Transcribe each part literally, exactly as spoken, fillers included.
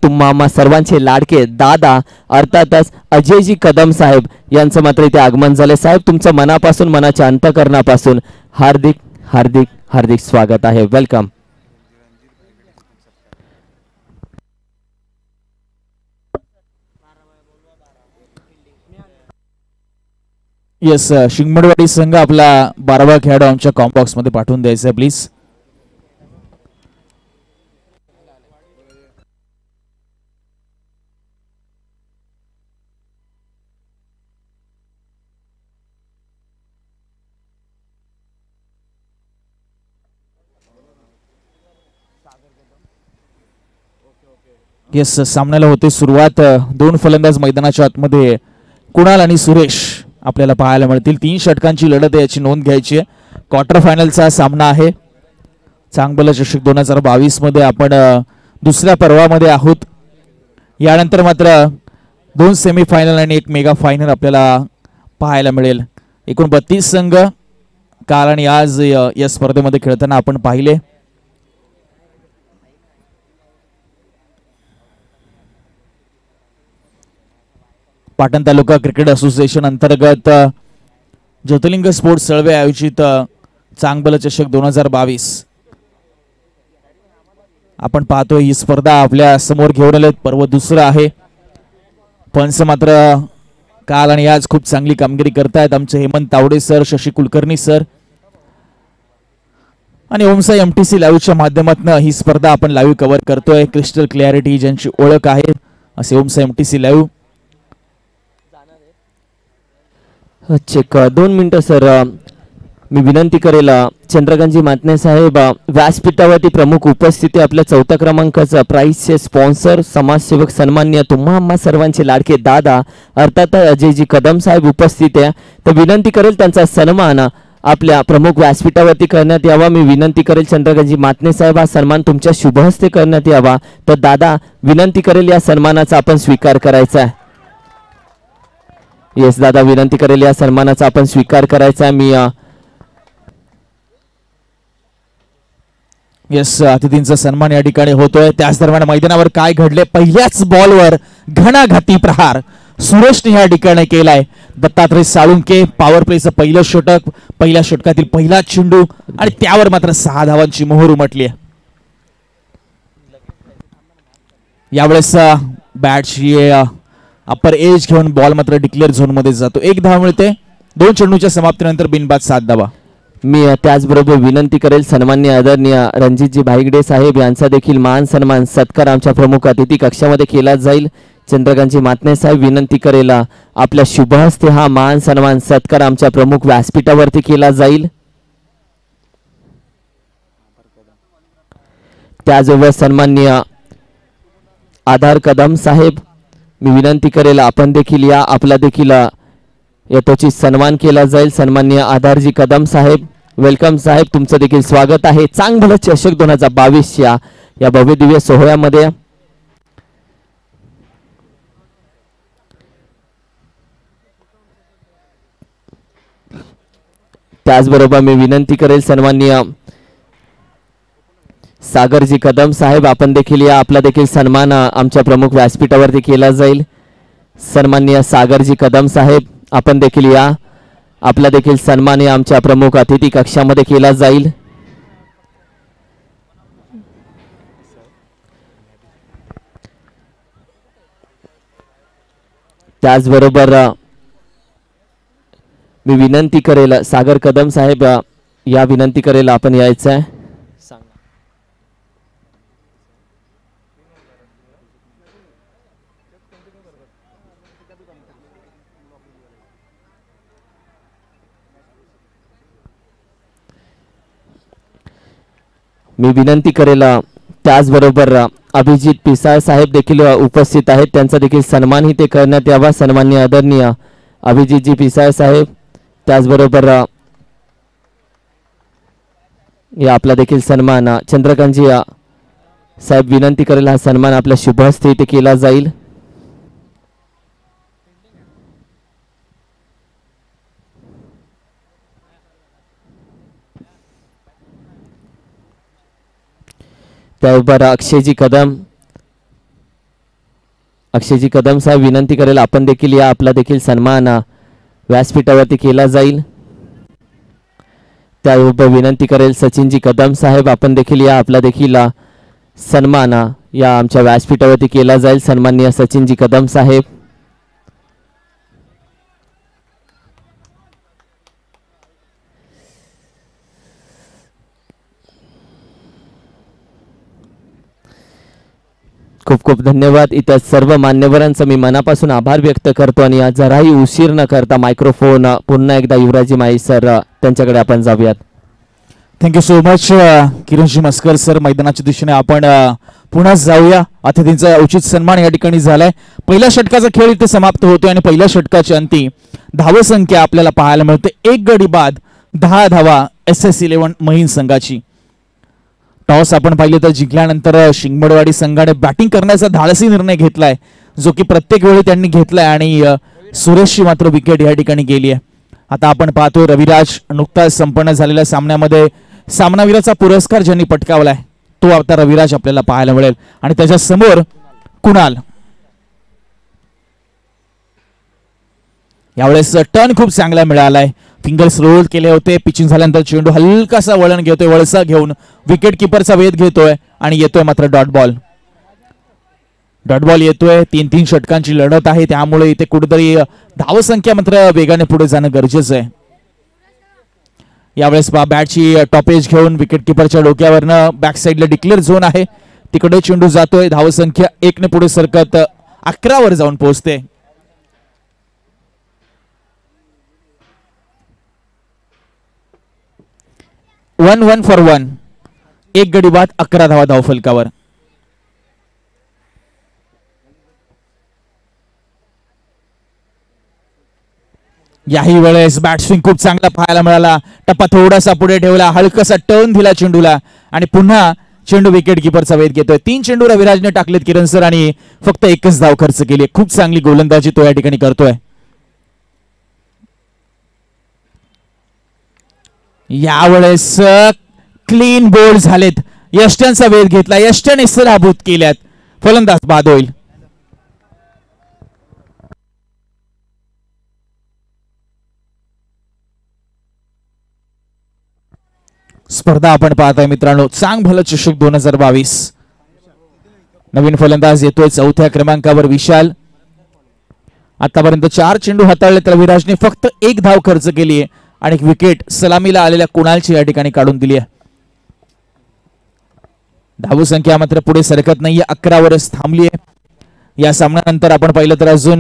तुम्हा आम्हा सर्वांचे लाडके दादा अर्थातच अजयजी कदम साहेब यांचं मात्र इथे आगमन झाले। साहेब तुमचं मनापासून मनाच्या अंतःकरणापासून हार्दिक हार्दिक हार्दिक स्वागत आहे। वेलकम। येस शिंगमडवाडी संघ आपला बारावा खेळाडू आमच्या कॉम्बॉक्स मध्ये पाठवून द्यायचा प्लीज। येस सामन्याला होते सुरुवात। दोन फलंदाज मैदानाच्या आतमध्ये कुणाल आणि सुरेश आपल्याला पाहायला मिळतील। तीन षटकांची लढत आहे याची नोंद घ्यायची आहे। क्वार्टर फायनलचा सामना आहे। चांगलं चषक दोन हजार बावीस मध्ये आपण दुसऱ्या पर्वामध्ये आहोत। यानंतर मात्र दोन सेमी फायनल आणि एक मेगा फायनल आपल्याला पाहायला मिळेल। एकूण बत्तीस संघ काल आणि आज या स्पर्धेमध्ये खेळताना आपण पाहिले। पाटण तालुका क्रिकेट असोसिएशन अंतर्गत ज्योतिर्लिंग स्पोर्ट्स सळवे आयोजित चांगलं चषक दोन हजार बावीस आपण पाहतोय। ही स्पर्धा आपल्या समोर घेऊन आले। पर्व दुसरं आहे। पंच मात्र काल आणि आज खूप चांगली कामगिरी करतायत आमचे हेमंत तावडे सर, शशी कुलकर्णी सर आणि ओमसाई एमटीसी लाईव्हच्या माध्यमातून ही स्पर्धा आपण लाईव्ह कव्हर करतोय। क्रिस्टल क्लॅरिटी ज्यांची ओळख आहे असे ओमसाई एमटीसी लाईव्ह। चेक दोन मिनिटं सर, मी विनंती करेल चंद्रकांतजी मातने साहेब व्यासपीठावरती प्रमुख उपस्थिती आपल्या चौथ्या क्रमांकाचा प्राइजचे स्पॉन्सर समाजसेवक सन्माननीय तुम्हा आम्हा सर्वांचे लाडके दादा अर्थात अजयजी कदम साहेब उपस्थित आहे। तर विनंती करेल त्यांचा सन्मान आपल्या प्रमुख व्यासपीठावरती करण्यात यावा। मी विनंती करेल चंद्रकांतजी मातने साहेब हा सन्मान तुमच्या शुभ हस्ते करण्यात यावा। तर दादा विनंती करेल या सन्मानाचा आपण स्वीकार करायचा आहे। येस दादा विनंती करेल या सन्मानाचा आपण स्वीकार करायचा। मी येस अतिथींचा सन्मान या ठिकाणी होतोय। त्याच दरम्यान मैदानावर काय घडले, पहिल्याच बॉलवर घणाघाती प्रहार सुरेशने या ठिकाणी केलाय। दत्तात्रय साळुंके पॉवर प्लेचं पहिलं षटक, पहिल्या षटकातील पहिला चेंडू आणि त्यावर मात्र सहा धावांची मोहर उमटली आहे। यावेळेस बॅटची अप्पर एज घेऊन बॉल मात्र डिक्लेअर झोन मध्ये जातो। एक धाव मिळते। दोन चेंडूच्या समाप्तीनंतर बिनबाद सात धावा। मी त्याचबरोबर विनंती करेल सन्माननीय आदरणीय रणजितजी भाईगडे साहेब यांचा देखील मान सन्मान सत्कार आमच्या प्रमुख अतिथी कक्षामध्ये केला जाईल। चंद्रकांतजी मातने साहेब विनंती करेल आपल्या शुभ हस्ते हा मान सन्मान सत्कार आमच्या प्रमुख व्यासपीठावरती केला जाईल। त्याचबरोबर सन्माननीय आधार कदम साहेब मी विनंती करेल आपण देखील या, आपला देखील यथोचित सन्मान केला जाईल। सन्माननीय आधारजी कदम साहेब वेलकम साहेब, तुमचं देखील स्वागत आहे चांगलं चषक दोन हजार बावीस या या भव्य दिव्य सोहळ्यामध्ये। त्याचबरोबर मी विनंती करेल सन्माननीय सागरजी कदम साहेब आपण देखील या, आपला देखील सन्मान आमच्या प्रमुख व्यासपीठावरती केला जाईल। सन्माननीय सागरजी कदम साहेब आपण देखील या, आपला देखील सन्मान आमच्या प्रमुख अतिथी कक्षामध्ये केला जाईल। त्याचबरोबर मी विनंती करेल सागर कदम साहेब या, विनंती करेल आपण यायचं आहे। मी विनंती करेल त्याचबरोबर अभिजित पिसाळ साहेब देखील उपस्थित आहेत, त्यांचा देखील सन्मानही ते करण्यात यावा। सन्माननीय आदरणीय अभिजितजी पिसाळ साहेब त्याचबरोबर या आपला देखील सन्मान चंद्रकांतजी साहेब विनंती करेल हा सन्मान आपल्या शुभ हस्ते इथे केला जाईल। त्याचबरोबर अक्षयजी कदम अक्षयजी कदम साहेब विनंती करेल आपण देखील या, आपला देखील सन्मान व्यासपीठावरती केला जाईल. त्याबरोबर विनंती करेल सचिनजी कदम साहेब आपण देखील या, आपला देखील सन्मान या आमच्या व्यासपीठावरती केला जाईल. सन्माननीय सचिनजी कदम साहेब. खूप खूप धन्यवाद. इतर सर्व मान्यवरांचा मी मनापासून आभार व्यक्त करतो आणि आज जराही उशीर न करता मायक्रोफोन पुन्हा एकदा युवराजी माई सर त्यांच्याकडे आपण जाऊयात. थँक्यू सो मच किरणजी मस्कर सर. मैदानाच्या दिशेने आपण पुन्हा जाऊया. अतिथींचा उचित सन्मान या ठिकाणी झालाय. पहिल्या षटकाचा खेळ इथे समाप्त होतोय आणि पहिल्या षटकाच्या अंती धावसंख्या आपल्याला पाहायला मिळते. एक गडी बाद दहा धावा एस एस इलेव्हन महिन संघाची. टॉस आपण पाहिले तर जिंकल्यानंतर शिंगमडवाडी संघाने बॅटिंग करण्याचा धाडसी निर्णय घेतलाय, जो की प्रत्येक वेळी त्यांनी घेतलाय आणि सुरेशची मात्र विकेट या ठिकाणी गेली आहे. आता आपण पाहतोय रविराज नुकताच संपन्न झालेल्या सामन्यामध्ये सामनावीराचा पुरस्कार ज्यांनी पटकावलाय तो आता रविराज आपल्याला पाहायला मिळेल आणि त्याच्या समोर कुणाल. यावेळेस टर्न खूप चांगला मिळालाय. फिंगर्स रोल केले होते. पिचिंग झाल्यानंतर चेंडू हलकासा वळण घेतोय, वळसा घेऊन विकेट किपरचा वेध घेतोय आणि येतोय मात्र डॉट बॉल. डॉट बॉल येतोय. तीन तीन षटकांची लढत आहे, त्यामुळे इथे कुठेतरी धावसंख्या मात्र वेगाने पुढे जाणं गरजेचं आहे. यावेळेस बॅटची टॉपेज घेऊन विकेट किपरच्या डोक्यावरनं बॅक साईडला डिक्लेअर झोन आहे, तिकडे चेंडू जातोय. धावसंख्या एकने पुढे सरकत अकरा वर जाऊन पोहोचते. One one four one. एक गडी बाद अकरा धावा धावफलकावर. याही वेळेस बॅट्सविंग खूप चांगला पाहायला मिळाला. टप्पा थोडासा पुढे ठेवला, हलकासा टर्न दिला चेंडूला आणि पुन्हा चेंडू विकेट किपरचा वेध घेतोय. तीन चेंडू रविराजने टाकलेत किरण सर आणि फक्त एकच धाव खर्च केली. खूप चांगली गोलंदाजी तो या ठिकाणी करतोय. यावेळेस क्लीन बोल्ड झालेत. यष्ट्यांचा वेध घेतला, यष्ट्याने सराभूत केल्यात. फलंदाज बाद होईल. स्पर्धा आपण पाहताय मित्रांनो, चांग भलं चषक दोन हजार बावीस. नवीन फलंदाज येतोय चौथ्या क्रमांकावर विशाल. आतापर्यंत चार चेंडू हाताळले रविराजने फक्त एक धाव खर्च केली आहे आणि एक विकेट सलामीला आलेल्या कुणालची या ठिकाणी काढून दिली आहे. धावसंख्या मात्र पुढे सरकत नाहीये, अकरा वरच थांबली आहे. या सामन्यानंतर आपण पाहिलं तर अजून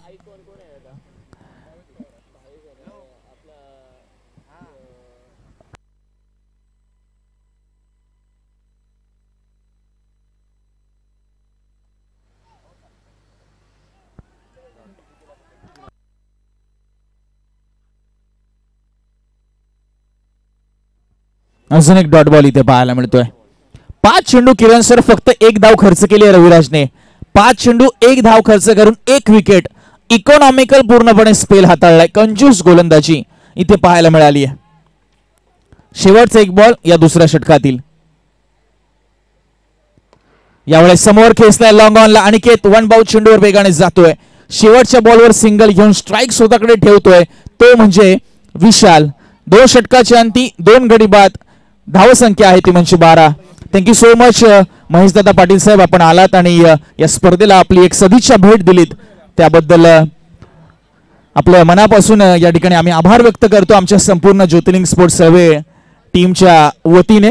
अजून एक डॉट बॉल इथे पाहायला मिळतोय. पाच चेंडू किरण सर फक्त एक धाव खर्च केली आहे रविराजने. पाच चेंडू एक धाव खर्च करून एक विकेट. इकॉनॉमिकल पूर्णपणे स्पेल हाताळलाय. कंजूस गोलंदाजी इथे पाहायला मिळाली आहे. शेवटचा एक बॉल या दुसऱ्या षटकातील. यावेळेस समोर खेचलाय लॉंग ऑनला अनिकेत. वन बाउट चेंडूवर वेगाने जातोय. शेवटच्या बॉलवर सिंगल घेऊन स्ट्राईक स्वतःकडे ठेवतोय तो म्हणजे विशाल. दोन षटकाच्या अंती दोन गडी बाद. धावसंख्या आहे ती म्हणजे बारा. Thank you so much Mahesh Dada Patil साहेब, आपण आलात आणि या स्पर्धेला आपली एक सदिच्छा भेट दिलीत त्याबद्दल आपल्या मनापासून या ठिकाणी आम्ही आभार व्यक्त करतो आमच्या संपूर्ण ज्योतिर्लिंग स्पोर्ट्स सर्वे टीमच्या वतीने.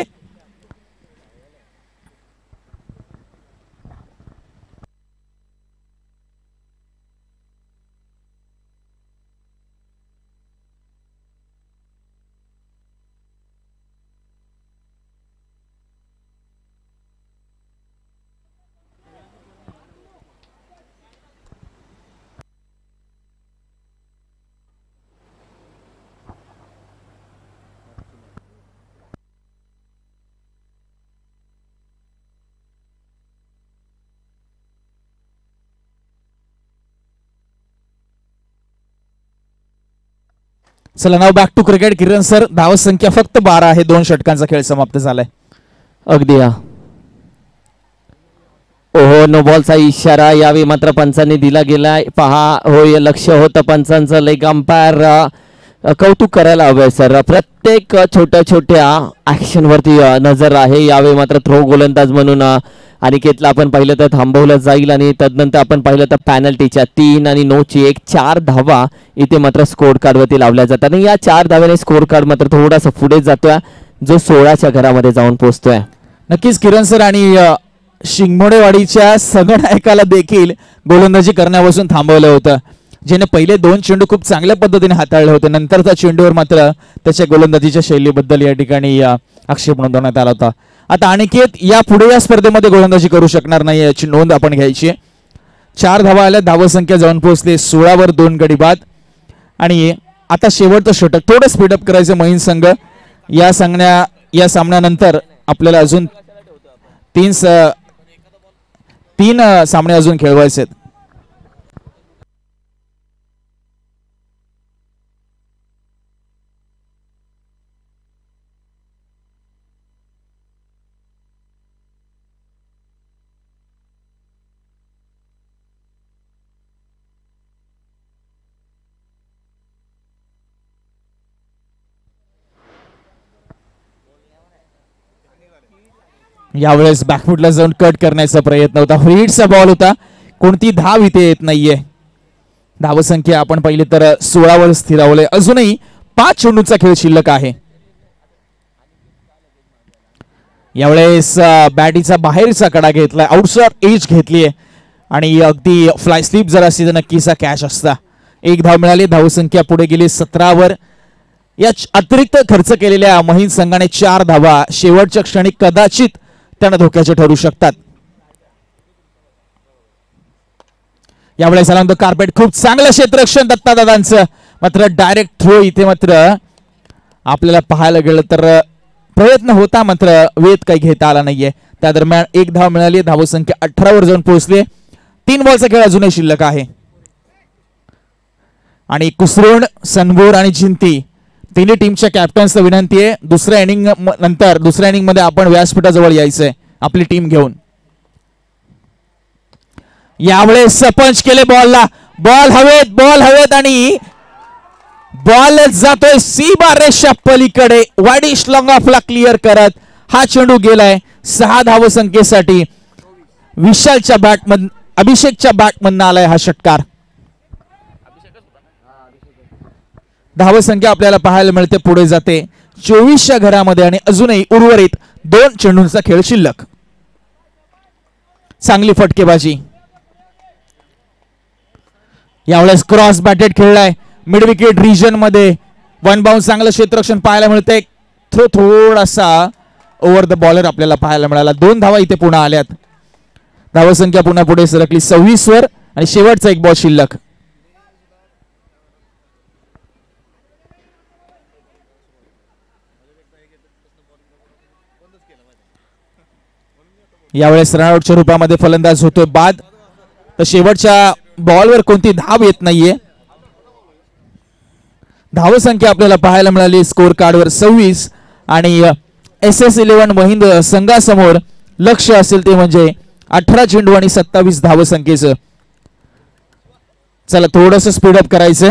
चला now back to cricket. Kiran sir, धाव संख्या फक्त बारा आहे. दोन षटकांचा खेळ समाप्त झालाय. अगदी या ओहो, नो बॉलचा इशारा यावेळी मात्र पंचांनी दिला गेलाय. पहा, हो हे लक्ष होतं पंचांचं. लेग अंपायर कौतुक करायला हवंय सर. प्रत्येक छोट्या छोट्या ऍक्शन वरती अ, नजर आहे. यावेळी मात्र थ्रो गोलंदाज म्हणून अ, अनिकेतला आपण पाहिलं तर थांबवलं जाईल आणि तदनंतर आपण पाहिलं तर पॅनल्टीच्या तीन आणि नो ची एक चार धावा इथे मात्र स्कोर कार्ड वरती लावल्या जातात आणि या चार धाव्याने स्कोर कार्ड मात्र थोडासा पुढे जातोय, जो सोळाच्या घरामध्ये जाऊन पोहोचतोय. नक्कीच किरण सर, आणि अ, शिंगमोडेवाडीच्या संगनायकाला देखील गोलंदाजी करण्यापासून थांबवलं होतं, ज्याने पहिले दोन चेंडू खूप चांगल्या पद्धतीने हाताळले होते. नंतरच्या चेंडूवर मात्र त्याच्या गोलंदाजीच्या शैलीबद्दल या ठिकाणी अ, आक्षेप नोंदवण्यात आला होता. आता अनिकेत या पुढे या स्पर्धेमध्ये गोलंदाजी करू शकणार नाही याची नोंद आपण घ्यायची. चार धावा आल्या, धावसंख्या जाऊन पोहोचले सोळावर दोन गडी बाद. आणि आता शेवटचं षटक थोडं स्पीडअप करायचं महिन संघ. या सांगण्या या सामन्यानंतर आपल्याला अजून तीन स- तीन अ, सामने अजून खेळवायचे आहेत. यावेळेस बॅकफुटला जाऊन कट करण्याचा प्रयत्न होता. हिटचा बॉल होता, कोणती धाव इथे येत नाहीये. धावसंख्या आपण पाहिली तर सोळावर स्थिरावले. अजूनही पाच चेंडूचा खेळ शिल्लक आहे. यावेळेस अ, बॅटीचा बाहेरचा कडा घेतलाय, आउटसाइड एज घेतलीये आणि अगदी फ्लाय स्लिप जर असती तर नक्कीचा कॅच असता. एक धाव मिळाली, धावसंख्या पुढे गेली सतरावर. या अतिरिक्त खर्च केलेल्या महिन संघाने चार धावा शेवटच्या क्षणी कदाचित त्यांना धोक्याचे ठरू शकतात. यावेळेस आला कार्पेट, खूप चांगलं क्षेत्ररक्षण दत्तादादांचं, मात्र डायरेक्ट थ्रो इथे मात्र आपल्याला पाहायला गेलं तर प्रयत्न होता, मात्र वेध काही घेता आला नाहीये. त्या दरम्यान एक धाव मिळाली, धावसंख्या अठरावर जाऊन पोहोचले. तीन बॉलचा खेळ अजूनही शिल्लक आहे आणि कुसरोड, सनबोर आणि जिंती तिन्ही टीमच्या कॅप्टन्सला विनंती आहे, दुसऱ्या इनिंग नंतर दुसऱ्या इनिंग मध्ये आपण व्यासपीठाजवळ यायचंय आपली टीम घेऊन. यावेळेस पंच केले बॉलला, बॉल हवेत, बॉल हवेत आणि बॉल जातोय सीमा रेषा पलीकडे. वाईडिश लॉंग ऑफला क्लिअर करत हा चेंडू गेलाय सहा धावसंख्येसाठी. विशालच्या बॅटमधून, अभिषेकच्या बॅटमधून आलाय हा षटकार. धावसंख्या आपल्याला पाहायला मिळते पुढे जाते चोवीसच्या घरामध्ये आणि अजूनही उर्वरित दोन चेंडूंचा खेळ शिल्लक. चांगली फटकेबाजी. यावेळेस क्रॉस बॅटेड खेळलाय मिड विकेट रिजन मध्ये. वन बाउन्स चांगलं क्षेत्ररक्षण पाहायला मिळते. थ्रो थोडासा ओव्हर द बॉलर आपल्याला पाहायला मिळाला. दोन धावा इथे पुन्हा आल्यात. धावसंख्या पुन्हा पुढे सरकली सव्वीस वर आणि शेवटचा एक बॉल शिल्लक. यावेळेस रनआउटच्या रूपामध्ये फलंदाज होतोय बाद. तर शेवटच्या बॉलवर कोणती धाव येत नाहीये. धावसंख्या आपल्याला पाहायला मिळाली स्कोर कार्डवर सव्वीस आणि एस एस इलेव्हन महिंद संघासमोर लक्ष असेल ते म्हणजे अठरा चेंडू आणि सत्तावीस धावसंख्येचं. चला थोडस स्पीडअप करायचं.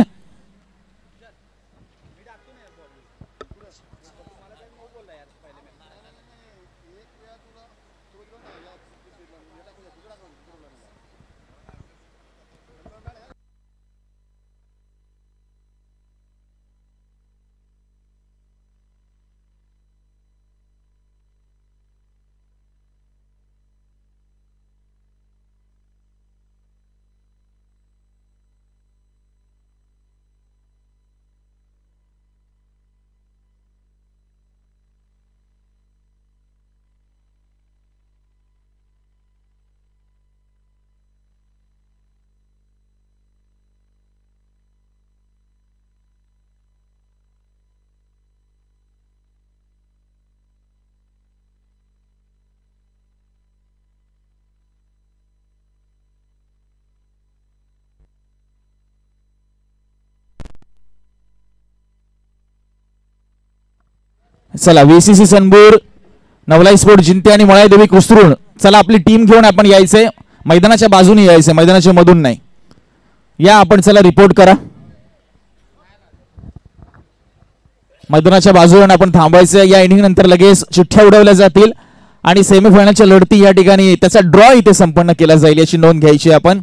चला व्हीसीसी सनबूर, नवलाई स्पोर्ट जिंते आणि मळाई देवी कुसरून चला आपली टीम घेऊन आपण यायचंय, मैदानाच्या बाजूने यायचंय, मैदानाच्या मधून नाही. या आपण, चला रिपोर्ट करा. मैदानाच्या बाजूने आपण थांबायचं. या इनिंग नंतर लगेच चिठ्ठ्या उडवल्या जातील आणि सेमीफायनलच्या लढती या ठिकाणी त्याचा ड्रॉ इथे संपन्न केला जाईल याची नोंद घ्यायची आपण.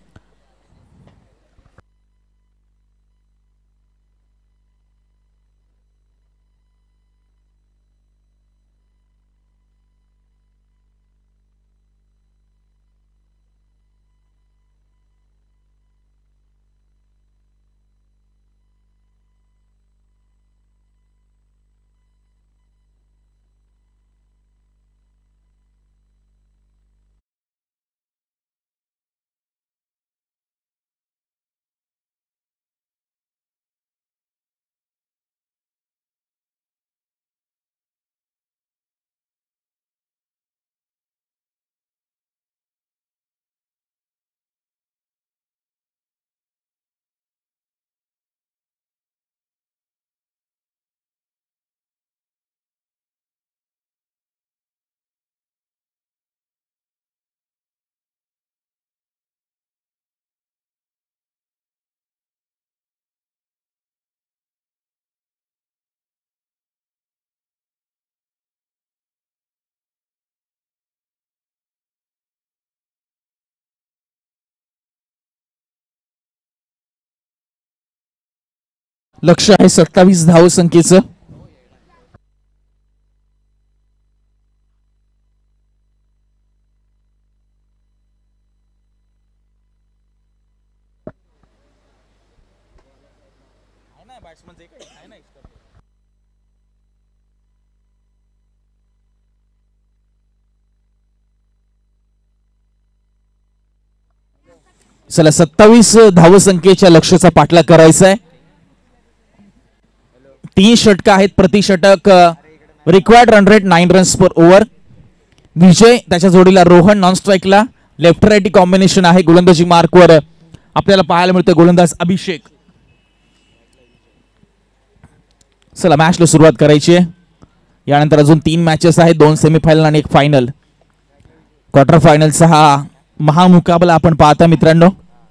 लक्ष आहे सत्तावीस धाव संख्येचं. चला सत्तावीस धावसंख्येच्या लक्ष्याचा पाठलाग करायचा आहे. तीन षटक आहेत, प्रति षटक required run rate nine runs per over. Vijay त्याच्या जोडीला रोहन नॉन स्ट्राईकला, लेफ्ट राईटी कॉम्बिनेशन आहे. गोलंदाजी मार्कवर आपल्याला पाहायला मिळतं गोलंदाज अभिषेक. चला मॅचला सुरुवात करायची आहे. यानंतर अजून तीन मॅचेस आहेत, दोन सेमीफायनल आणि एक फायनल. क्वार्टर फायनलचा हा महामुकाबला आपण पाहता मित्रांनो.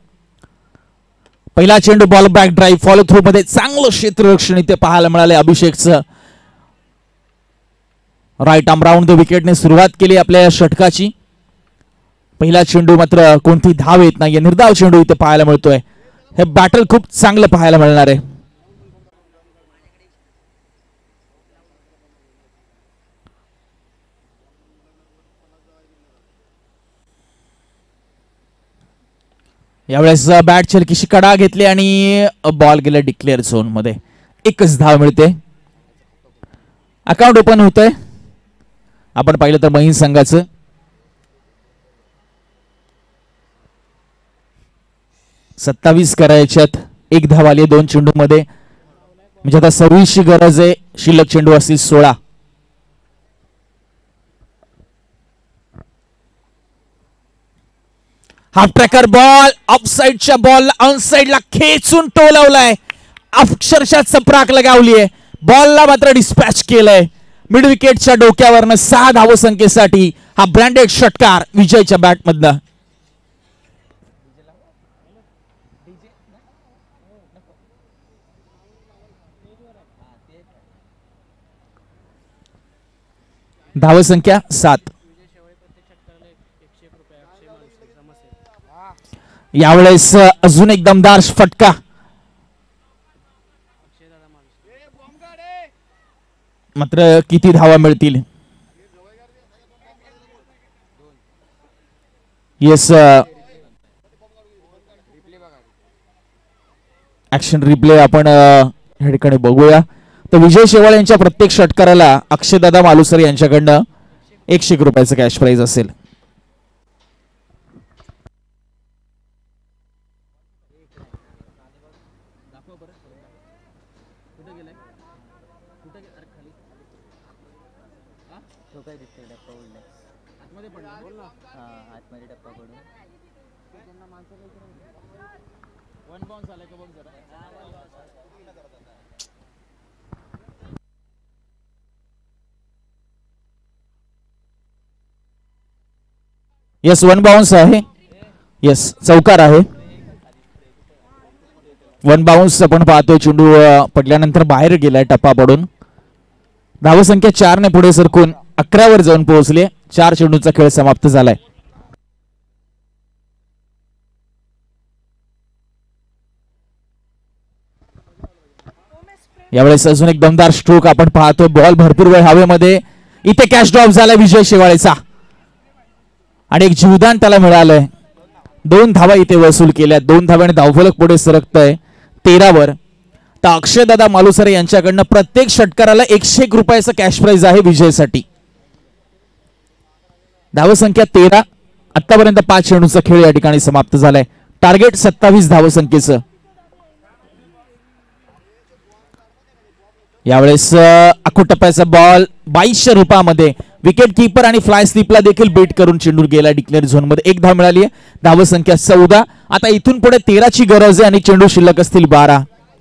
पहिला चेंडू ball back drive, follow through मध्ये चांगलं क्षेत्ररक्षण इथे पाहायला मिळाले अभिषेकचं. राईट आर्म राऊंड द विकेटने सुरुवात केली आपल्या या षटकाची. पहिला चेंडू मात्र कोणती धाव येत नाही, निर्धाव चेंडू इथे पाहायला मिळतोय. हे बॅटल खूप चांगलं पाहायला मिळणार आहे. यावेळेस बॅट छलकीशी कडा घेतली आणि बॉल गेला डिक्लेअर झोन मध्ये. एकच धाव मिळते. अकाउंट ओपन होत आहे. आपण पाहिलं तर महिन संघाचं सत्तावीस करायच्यात, एक धाव आली दोन चेंडू मध्ये, म्हणजे आता सव्वीसची गरज आहे. शिल्लक चेंडू असतील सोळा. हाफ ट्रॅकर बॉल ऑफसाईडच्या बॉल ऑनसाईडला खेचून टोलवलाय, अक्षरशः चपराक लगावली आहे. बॉलला मात्र डिस्पॅच केलंय. मिड विकेटच्या डोक्यावरनं सहा धावसंख्येसाठी हा ब्रँडेड षटकार विजयच्या बॅटमधनं. धावसंख्या सात. यावेळेस अजून एक दमदार फटका. मात्र किती धावा मिळतील? येस, ऍक्शन रिप्ले आपण या ठिकाणी बघूया. तर विजय शेवाळ यांच्या प्रत्येक षटकाराला अक्षयदादा मालुसरे यांच्याकडनं एकशे एक रुपयाचं कॅश प्राइज असेल. येस वन बाउन्स आहे. येस चौकार आहे. वन बाउन्स आपण पाहतोय. चेंडू पडल्यानंतर बाहेर गेलाय टप्पा पडून. धावसंख्या चार ने पुढे सरकून अकरा वर जाऊन पोहोचले. चार चेंडूचा खेळ समाप्त झालाय. यावेळेस अजून एक दमदार स्ट्रोक आपण पाहतोय. बॉल भरपूर वेळ हवेमध्ये. इथे कॅच ड्रॉप झाला विजय शेवाळेचा आणि एक जीवदान त्याला मिळालंय. दोन धावा इथे वसूल केल्या. दोन धाव्याने धावफलक पुढे सरकतय तेरावर. तर अक्षयदादा मालुसरे यांच्याकडनं प्रत्येक षटकाराला एकशे एक रुपयाचा कॅश प्राइज आहे विजयसाठी. धावसंख्या तेरा. आतापर्यंत पाच चेंडूचा खेळ या ठिकाणी समाप्त झालाय. टार्गेट सत्तावीस धावसंख्येचं. यावेळेस अखूट टप्प्याचा बॉल बावीसशे रुपयामध्ये विकेट कीपर आणि फ्लाय स्लिपला देखील बीट करून चेंडू गेला डिक्लेअर झोन मध्ये. एक धाव मिळाली आहे. धावसंख्या चौदा. आता इथून पुढे तेराची गरज आहे आणि चेंडू शिल्लक असतील बारा.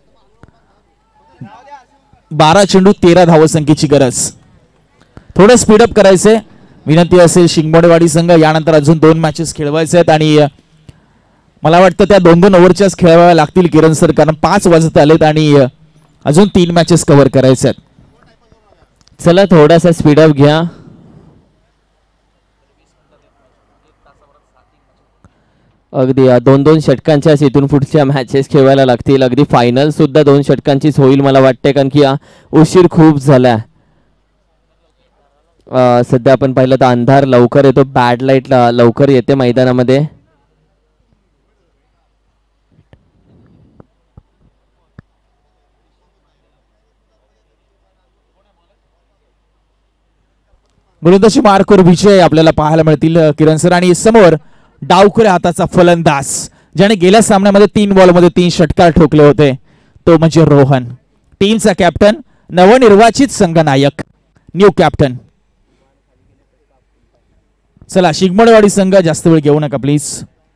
बारा चेंडू तेरा धावसंख्येची गरज. थोडं स्पीडअप करायचंय. विनंती असेल शिंगमोडेवाडी संघ यानंतर अजून दोन मॅचेस खेळवायचे आहेत आणि मला वाटतं त्या दोन दोन ओव्हरच्याच खेळवाव्या लागतील किरण सर, कारण पाच वाजत आलेत आणि अजून तीन मॅचेस कव्हर करायचे आहेत. चला थोडासा स्पीडअप घ्या. अगदी दोन दोन षटकांच्या इथून पुढच्या मॅचेस खेळवायला लागतील. अगदी फायनल सुद्धा दोन षटकांचीच होईल मला वाटते, कारण की उशीर खूप झाला. सध्या आपण पाहिलं तर अंधार लवकर येतो. बॅड लाईट लवकर येते मैदानामध्ये. गोलंदाजी मार्कवर विजय आपल्याला पाहायला मिळतील किरण सर. आणि समोर डावखुऱ्या हाताचा फलंदाज ज्याने गेल्या सामन्यामध्ये तीन बॉलमध्ये तीन षटकार ठोकले होते तो म्हणजे रोहन. टीमचा कॅप्टन, नवनिर्वाचित संघनायक, न्यू कॅप्टन. चला शिंगमोडेवाडी संघ जास्त वेळ घेऊ नका प्लीज.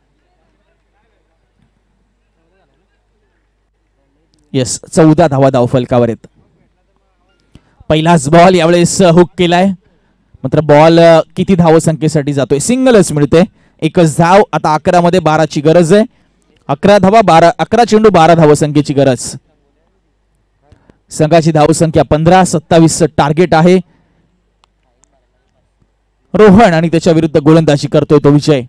येस चौदा धावा धाव फलकावर आहेत. पहिलाच बॉल यावेळेस हुक केलाय. मात्र बॉल किती धावसंख्येसाठी जातोय? सिंगलच मिळते. एकच धाव. आता अकरा मध्ये बाराची गरज आहे. अकरा धावा बारा अकरा चेंडू बारा धावसंख्येची गरज. संघाची धावसंख्या पंधरा. सत्तावीस टार्गेट आहे. रोहन आणि त्याच्या विरुद्ध गोलंदाजी करतोय तो विजय.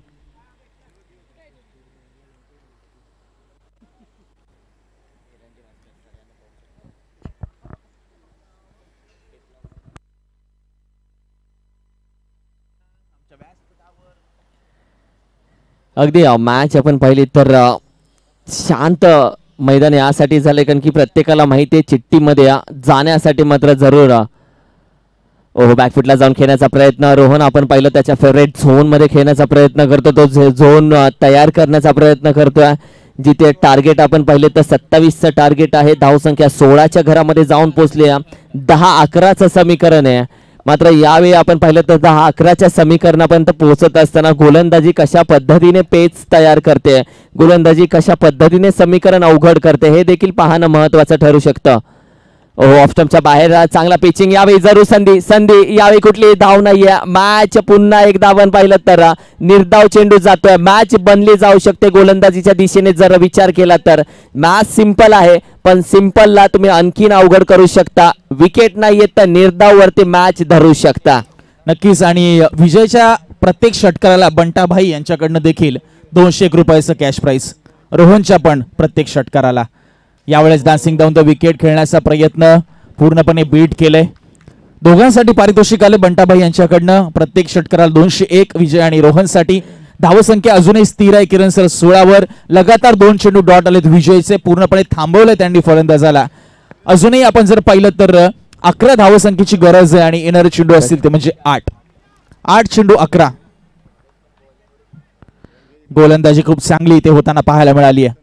अगदी मॅच आपण पाहिली तर शांत मैदान यासाठी झाले कारण की प्रत्येकाला माहिती आहे चिठ्ठीमध्ये जाण्यासाठी मात्र जरूर ओहो बॅकफुटला जाऊन खेळण्याचा प्रयत्न. रोहन आपण पाहिलं त्याच्या फेवरेट झोन मध्ये खेळण्याचा प्रयत्न करतो. तो झोन तयार करण्याचा प्रयत्न करतोय जिथे टार्गेट आपण पाहिले तर सत्तावीसचं टार्गेट आहे. धावसंख्या सोळाच्या घरामध्ये जाऊन पोहोचले. दहा अकराचं समीकरण आहे. मात्र यावेळी आपण पाहिलं तर दहा अकराच्या समीकरणापर्यंत पोहोचत असताना गोलंदाजी कशा पद्धतीने पेच तयार करते, गोलंदाजी कशा पद्धतीने समीकरण अवघड करते हे देखील पाहणं महत्वाचं ठरू शकतं. ऑफ स्टंपच्या बाहेर चांगला पिचिंग. यावेळी जरूर संधी संधी यावेळी कुठली धाव नाहीये. मॅच पुन्हा एकदा आपण पाहिलं तर निर्धाव चेंडू जातोय. मॅच बनली जाऊ शकते गोलंदाजीच्या दिशेने जर विचार केला तर. मॅच सिंपल आहे पण सिंपलला तुम्ही आणखीन अवघड करू शकता. विकेट नाहीये तर निर्धाव वरती मॅच धरू शकता. नक्कीच. आणि विजयच्या प्रत्येक षटकाराला बंटाभाई यांच्याकडनं देखील दोनशे एक रुपयाचं कॅश प्राइस. रोहनच्या पण प्रत्येक षटकाराला. यावेळेस डान्सिंग डाऊन द विकेट खेळण्याचा प्रयत्न पूर्णपणे बीट केले. दोघांसाठी पारितोषिक आले बंटाभाई यांच्याकडनं. प्रत्येक षटकाराला दोनशे एक विजय आणि रोहनसाठी. धावसंख्या अजूनही स्थिर आहे किरण सर सोळावर. लगातार दोन चेंडू डॉट आलेत विजयचे. पूर्णपणे थांबवले त्यांनी फलंदाजाला. अजूनही आपण जर पाहिलं तर अकरा धावसंख्येची गरज आहे आणि येणारे चेंडू असतील ते म्हणजे आठ. आठ चेंडू अकरा. गोलंदाजी खूप चांगली इथे होताना पाहायला मिळाली आहे.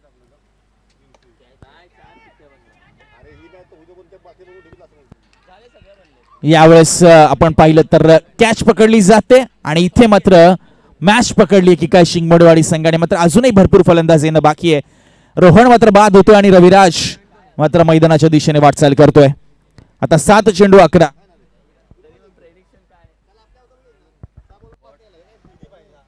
यावेळेस आपण पाहिलं तर कॅच पकडली जाते आणि इथे मात्र मॅच पकडली की काय शिंगमोडेवाडी संघाने. मात्र अजूनही भरपूर फलंदाज येणं बाकी आहे. रोहन मात्र बाद होतोय आणि रविराज मात्र मैदानाच्या दिशेने वाटचाल करतोय. आता सात चेंडू अकरा.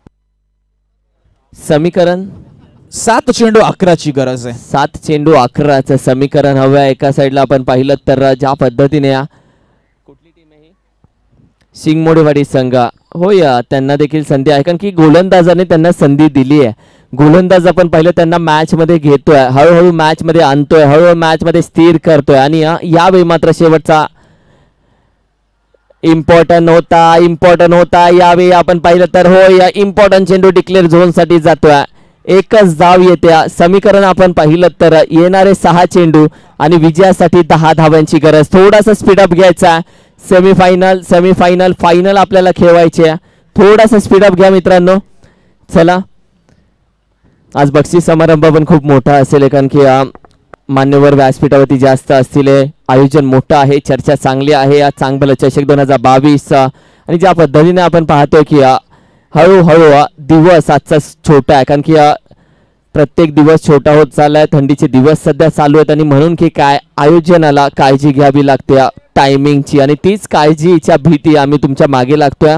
समीकरण सात चेंडू अकराची गरज आहे. सात चेंडू अकराचं समीकरण हवं आहे. एका साईडला आपण पाहिलं तर ज्या पद्धतीने कुठली टीम आहे शिंगमोडेवाडी संघ होय त्यांना देखील संधी आहे कारण की गोलंदाजाने त्यांना संधी दिली आहे. गोलंदाज आपण पाहिलं त्यांना मॅच मध्ये घेतोय, हळूहळू मॅच मध्ये आणतोय, हळूहळू मॅच मध्ये स्थिर करतोय आणि यावेळी मात्र शेवटचा इम्पॉर्टंट होता इम्पॉर्टंट होता यावेळी आपण पाहिलं तर हो या इम्पॉर्टंट चेंडू डिक्लेअर झोन साठी जातोय. एकच धाव येत्या. समीकरण आपण पाहिलं तर येणारे सहा चेंडू आणि विजयासाठी दहा धावांची गरज. थोडासा स्पीडअप घ्यायचा. सेमीफायनल सेमीफायनल फायनल आपल्याला खेळवायचे. थोडासा स्पीडअप घ्या मित्रांनो. चला आज बक्षीस समारंभ पण खूप मोठा असेल कारण की मान्यवर व्यासपीठावरती जास्त असतील. आयोजन मोठं आहे, चर्चा चांगली आहे. आज चांगलं चषक दोन हजार बावीस आणि ज्या पद्धतीने आपण पाहतोय की हळूहळू दिवस आजचा छोटा आहे कारण की प्रत्येक दिवस छोटा होत चाललाय. थंडीचे दिवस सध्या चालू आहेत आणि म्हणून की काय आयोजनाला काळजी घ्यावी लागते टायमिंगची आणि तीच काळजीच्या भीती आम्ही तुमच्या मागे लागतोय.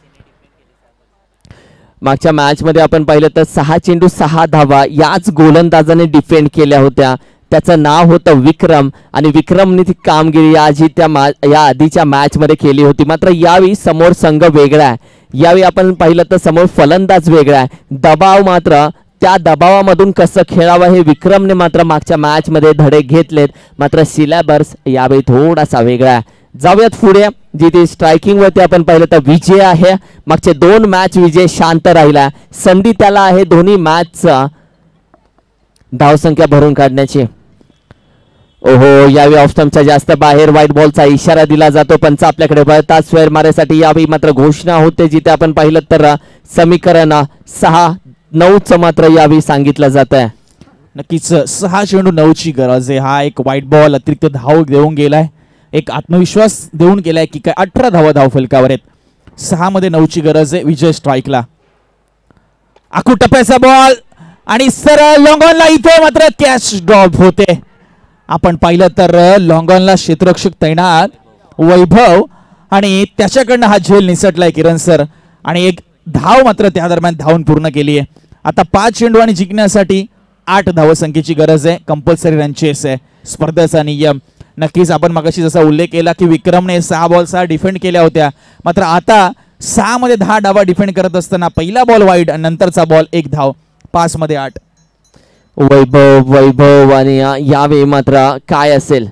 मागच्या मॅच मध्ये आपण पाहिलं तर सहा चेंडू सहा धावा याच गोलंदाजाने डिफेंड केल्या होत्या. त्याचं नाव होतं विक्रम आणि विक्रमने ती कामगिरी याआधी त्या या आधीच्या मॅच मध्ये केली होती. मात्र यावेळी समोर संघ वेगळा आहे. यावेळी आपण पाहिलं तर समोर फलंदाज वेगळा आहे. दबाव मात्र त्या दबावामधून कसं खेळावं हे विक्रमने मात्र मागच्या मॅच मध्ये धडे घेतलेत. मात्र सिलेबस यावेळी थोडासा वेगळा आहे. जाऊयात पुढे जिथे स्ट्रायकिंग वरती आपण पाहिलं तर विजय आहे. मागचे दोन मॅच विजय शांत राहिला. संधी त्याला आहे दोन्ही मॅचचा धावसंख्या भरून काढण्याची. ओहो यावेळी ऑफ स्टंपच्या जास्त बाहेर व्हाईट बॉलचा इशारा दिला जातो. पंच आपल्याकडे बळतात स्क्वेअर मारायसाठी. यावेळी मात्र घोषणा होते जिथे आपण पाहिलं तर समीकरण सहा नऊच मात्र यावेळी सांगितलं जात आहे. नक्कीच सहा चेंडू नऊची गरज आहे. हा एक व्हाईट बॉल अतिरिक्त धाव देऊन गेलाय, एक आत्मविश्वास देऊन गेलाय की काय अठरा धावा धाव फलकावर आहेत. सहा मध्ये नऊची गरज आहे. विजय स्ट्राईकला. आखू टप्प्याचा बॉल आणि सरळ लॉंगॉनला. इथे मात्र कॅच ड्रॉप होते. आपण पाहिलं तर लॉंगॉनला क्षेत्ररक्षक तैनात वैभव आणि त्याच्याकडनं हा झेल निसटलाय किरण सर आणि एक धाव मात्र त्या दरम्यान धावून पूर्ण केली आहे. आता पाच चेंडू आणि जिंकण्यासाठी आठ धावसंख्येची गरज आहे. कंपल्सरी रन चेस आहे स्पर्धेचा नियम. नक्कीच आपण मगाशी जसा उल्लेख केला की विक्रमने सहा बॉल सहा डिफेंड केल्या होत्या. मात्र आता सहा मध्ये दहा डावा डिफेंड करत असताना पहिला बॉल वाईड आणि नंतरचा बॉल एक धाव. पाच मध्ये आठ. वैभव वैभव आणि यावेळी मात्र काय असेल.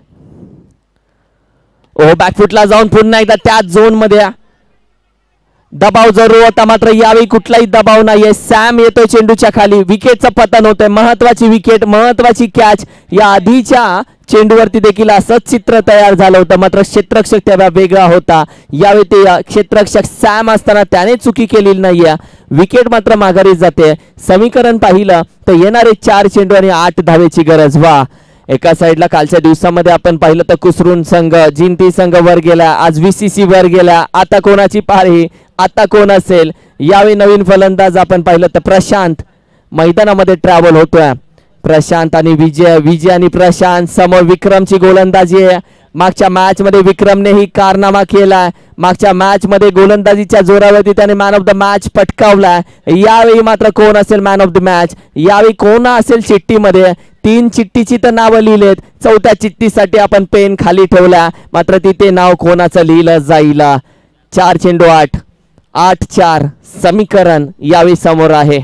ओ बॅकफुटला जाऊन पुन्हा एकदा त्याच झोन मध्ये दबाव जरूर होता. मात्र यावेळी कुठलाही दबाव नाहीये. सॅम येतोय चेंडूच्या खाली. विकेटचं पतन होतंय. महत्वाची विकेट, महत्वाची कॅच. या आधीच्या चेंडूवरती देखील असंच चित्र तयार झालं होतं. मात्र क्षेत्ररक्षक तेव्हा वेगळा होता. यावेळी ते क्षेत्ररक्षक सॅम असताना त्याने चुकी केलेली नाहीये. विकेट मात्र माघारी जाते. समीकरण पाहिलं तर येणारे चार चेंडू आणि आठ धावेची गरज. वा एका साईडला कालच्या दिवसामध्ये आपण पाहिलं तर कुसरून संघ जिंती संघ वर गेला. आज व्हीसीसी वर गेला. आता कोणाची पारी, आता कोण असेल. यावेळी नवीन फलंदाज आपण पाहिलं तर प्रशांत मैदानामध्ये ट्रॅव्हल होतोय. प्रशांत आणि विजय विजय आणि प्रशांत समोर विक्रमची गोलंदाजी आहे. मागच्या मॅच मध्ये विक्रमनेही कारनामा केलाय. मागच्या मॅच मध्ये गोलंदाजीच्या जोरावरती त्याने मॅन ऑफ द मॅच पटकावलाय. यावेळी मात्र कोण असेल मॅन ऑफ द मॅच. यावेळी कोण असेल चिठ्ठीमध्ये. तीन चिठ्ठीची तर नावं लिहिलेत. चौथ्या चिठ्ठीसाठी आपण पेन खाली ठेवला. मात्र तिथे नाव कोणाचं लिहिलं जाईल. चार चेंडू आठ आठ चार समीकरण यावेळी समोर आहे.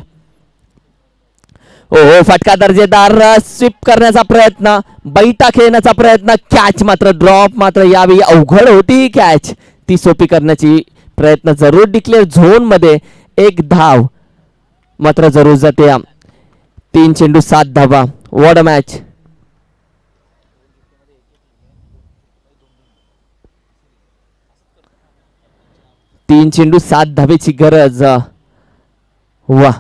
ओहो फटका दर्जेदार स्वीप करण्याचा प्रयत्न, बैठा खेळण्याचा प्रयत्न. कॅच मात्र ड्रॉप. मात्र यावेळी अवघड होती कॅच. ती सोपी करण्याची प्रयत्न जरूर. डिक्लेअर झोन मध्ये एक धाव मात्र जरूर जाते. तीन चेंडू सात धावा. What a match. तीन चेंडू सात धावेची गरज. वा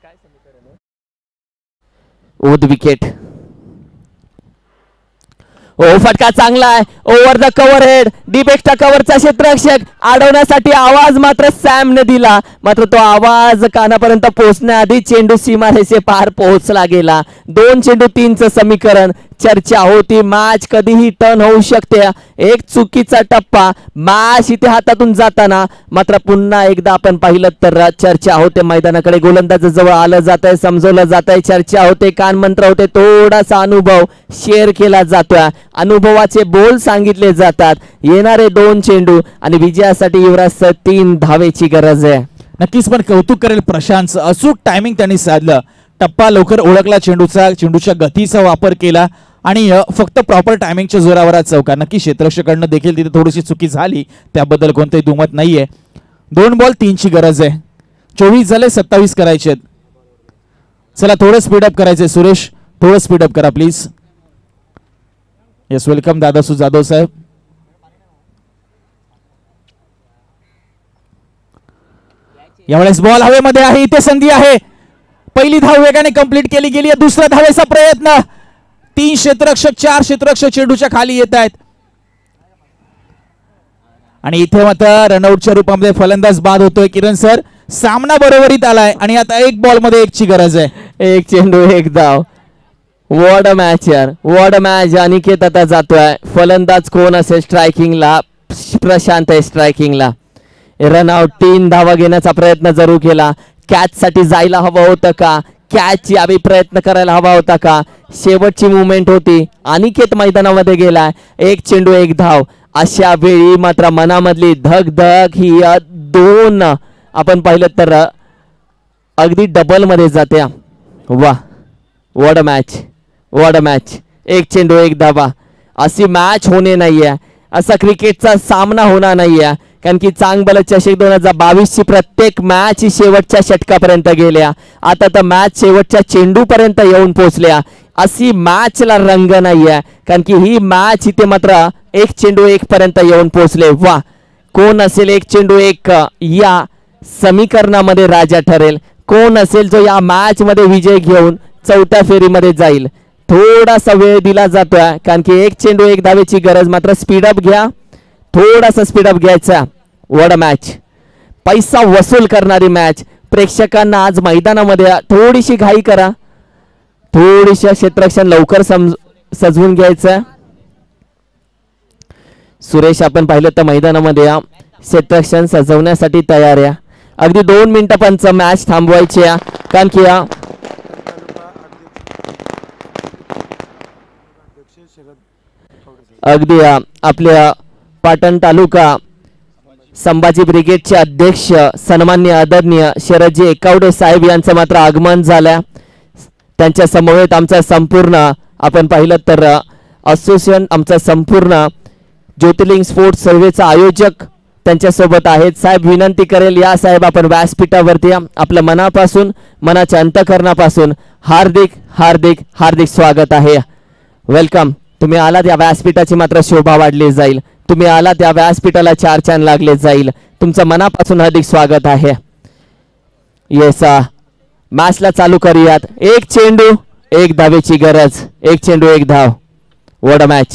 ओद विकेट. ओ फटका चांगला आहे, over the cover head, deep extra कव्हरचा क्षेत्ररक्षक अडवण्यासाठी आवाज मात्र सॅमने दिला, मात्र तो आवाज कानापर्यंत पोहोचण्याआधी चेंडू सीमारेषे पार पोहोचला गेला. दोन चेंडू तीनचं समीकरण. चर्चा होती मॅच कधीही टर्न होऊ शकते. एक चुकीचा टप्पा मॅच इथे हातातून जाताना मात्र पुन्हा एकदा आपण पाहिलं तर चर्चा होते. मैदानाकडे गोलंदाज जवळ आलं जात आहे, समजवलं जात आहे, चर्चा होते, कानमंत्र होते, थोडासा अनुभव शेअर केला जातोय, अनुभवाचे बोल सांगितले जातात. येणारे दोन चेंडू आणि विजयासाठी युवराज तीन धावेची गरज आहे. नक्कीच पण कौतुक करेल प्रशांत, अचूक टायमिंग त्यांनी साधलं. टप्पा लवकर ओळखला, चेंडूचा चेंडूच्या गतीचा वापर केला आणि फक्त प्रॉपर टायमिंगच्या जोरावर चौका. नक्की क्षेत्ररक्षकांना देखील तिथे थोडीशी चुकी झाली, त्याबद्दल कोणतेही दुमत नाहीये. दोन बॉल तीनची गरज आहे. चोवीस झाले, सत्तावीस करायचे. चला थोडं स्पीडअप करायचंय. सुरेश थोडं स्पीडअप करा please. Yes, welcome Dadasu Jadhav साहेब. यावेळेस बॉल हवेमध्ये आहे, इथे संधी आहे. पहिली धाव वेगाने कंप्लीट केली गेली. दुसऱ्या धावेचा प्रयत्न. तीन क्षेत्ररक्षक चार क्षेत्ररक्षक चेंडूच्या खाली येत आहेत आणि इथे मात्र रनआउटच्या रूपामध्ये फलंदाज बाद होतोय. किरण सर, सामना बरोबरीत आलाय आणि आता एक बॉल मध्ये एकची गरज आहे. एक चेंडू एक धाव. वॉट अ मॅच यार, वॉट अ मॅच. अनिकेत आता जातोय. फलंदाज कोण असेल स्ट्रायकिंगला? प्रशांत आहे स्ट्रायकिंगला. रनआउट. तीन धावा घेण्याचा प्रयत्न जरूर केला. कॅच साठी जायला हवं होतं का? कॅच यावी प्रयत्न करायला हवा होता का? शेवटची मुवमेंट होती. अनिकेत मैदानामध्ये गेलाय. एक चेंडू एक धाव. अशा वेळी मात्र मनामधली धग धग ही दोन आपण पाहिलं तर अगदी डबल मध्ये जाते. वा, what a match, what a match. एक चेंडू एक धावा. अशी मॅच होणे नाहीये, असा क्रिकेटचा सामना होणार नाहीये. कारण की चांगबल चषक दोन हजार बावीस ची प्रत्येक मॅच शेवटच्या षटकापर्यंत गेल्या. आता तर मॅच शेवटच्या चेंडू पर्यंत येऊन पोहोचल्या. अशी मॅचला रंग नाहीये, कारण की ही मॅच इथे मात्र एक चेंडू एक पर्यंत येऊन पोहोचले. वा, कोण असेल एक चेंडू एक या समीकरणामध्ये राजा ठरेल? कोण असेल जो या मॅच मध्ये विजय घेऊन चौथ्या फेरीमध्ये जाईल? थोडासा वेळ दिला जातोय, कारण की एक चेंडू एक धावेची गरज. मात्र स्पीडअप घ्या, थोडासा स्पीडअप घ्यायचा. What a match. पैसा वसूल करणारी मॅच. प्रेक्षकांना आज मैदानामध्ये थोडीशी घाई करा, थोडीशी क्षेत्ररक्षण लवकर समज सजवून घ्यायचं. सुरेश, आपण पाहिलं तर मैदानामध्ये क्षेत्ररक्षण सजवण्यासाठी तयार आहे. अगदी दोन मिनिटं पंच मॅच थांबवायची आहे, कारण की अगदी आपल्या पाटण तालुका संभाजी ब्रिगेडचे अध्यक्ष सन्माननीय आदरणीय शरदजी एकावडे साहेब यांचं मात्र आगमन झालं. त्यांच्या समवेत आमचा संपूर्ण आपण पाहिलं तर असोसिएशन, आमचा संपूर्ण ज्योतिर्लिंग स्पोर्ट्स सर्वेचा आयोजक त्यांच्यासोबत आहेत. साहेब, विनंती करेल या साहेब, आपण व्यासपीठावरती आपल्या मनापासून, मनाच्या अंतःकरणापासून हार्दिक हार्दिक हार्दिक स्वागत आहे. वेलकम. तुम्ही आलात, या व्यासपीठाची मात्र शोभा वाढली जाईल. तुम्ही आलात, त्या व्यासपीठाला चार चांद लागले जाईल. तुमचं मनापासून हार्दिक स्वागत आहे. येस, मॅचला चालू करूयात. एक चेंडू एक धावेची गरज. एक चेंडू एक धाव. What a match.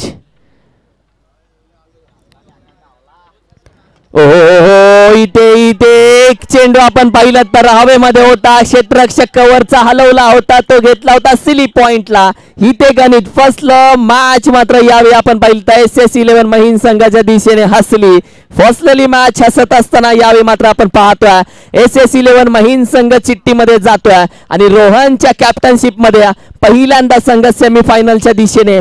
ओहो, इथे इथे एक चेंडू आपण पाहिलं तर हवेमध्ये होता. क्षेत्ररक्षक कव्हरचा हलवला होता, तो घेतला होता सिली पॉइंटला. इथे गणित फसलं. मॅच मात्र यावेळी आपण पाहिलं तर एस एस इलेव्हन महिन संघाच्या दिशेने हसली. फसलेली मॅच हसत असताना यावेळी मात्र आपण पाहतोय एस एस इलेव्हन महिन संघ चिठ्ठीमध्ये जातोय आणि रोहनच्या कॅप्टनशिप मध्ये पहिल्यांदा संघ सेमीफायनलच्या दिशेने